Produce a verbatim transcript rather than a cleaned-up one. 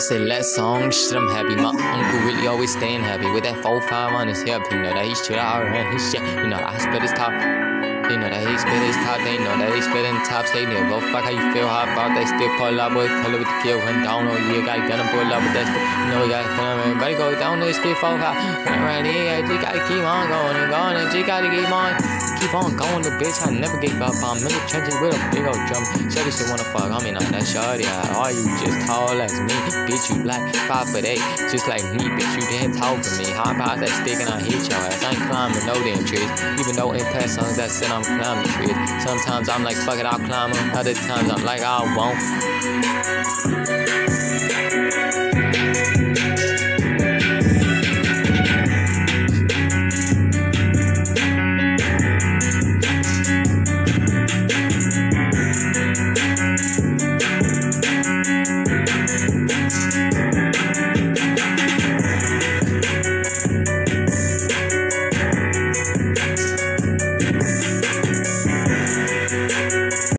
said, let's song, shit, I'm happy. My uncle really always staying happy with that four five on his hip. You know that he shit out and his shit. You know I spit his top. You know that he spit his top. They know that he spit in top. Say, nigga, go fuck how you feel. How about that still pull up with color with the kill. Run down on you. Got gun and pull up with that still. You know we got everybody go down this still four five. Right here, you gotta keep on going and going. And you gotta keep on. Keep on going, the bitch. I never gave up. I'm in the trenches with a big old drum. Shorty still wanna fuck. I mean, I'm that shorty. Are you just tall as me? Bitch, you like five foot eight, just like me. Bitch, you didn't talk for me. How about that stick and I hit your ass? I ain't climbing no damn trees. Even though in past songs that said I'm climbing trees. Sometimes I'm like, fuck it, I'll climb them. Other times I'm like, I won't.